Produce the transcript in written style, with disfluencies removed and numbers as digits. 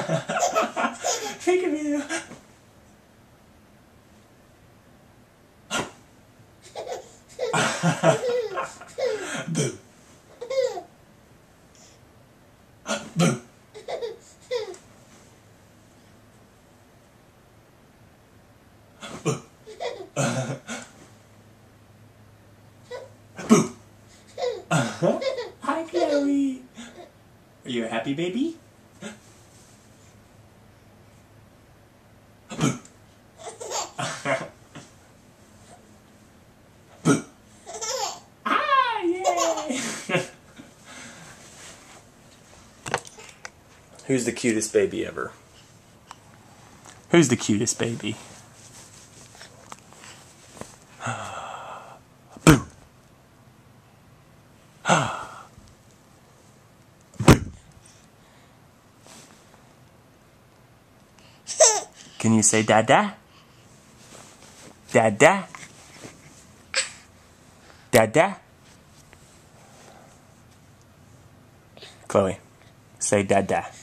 Peekaboo. Boo. Boo. Boo. Boo. Hi, Chloe. Are you a happy baby? Boo. Boo. Ah, yay. Who's the cutest baby ever? Who's the cutest baby? Boo. Can you say dada? Dada? Dada? Chloe, say dada.